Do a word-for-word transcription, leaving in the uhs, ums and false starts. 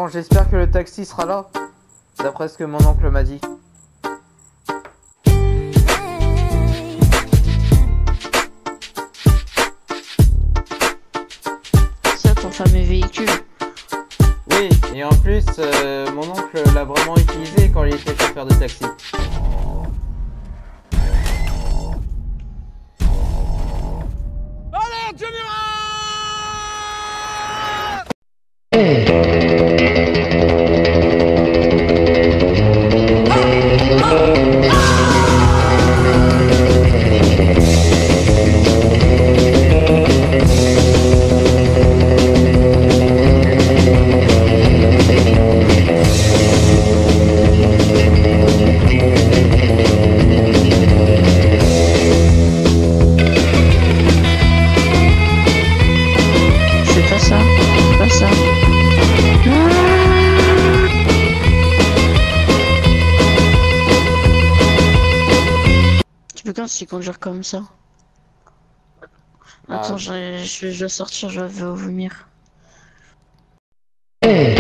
j'espère que le taxi sera là, d'après ce que mon oncle m'a dit. Ça, ton fameux véhicule. Oui, et en plus, euh, mon oncle l'a vraiment utilisé quand il était chauffeur de taxi. Allez, Dieu mira! C'est conduire comme ça. Ah, Attends, je, je, je dois sortir, je vais vomir.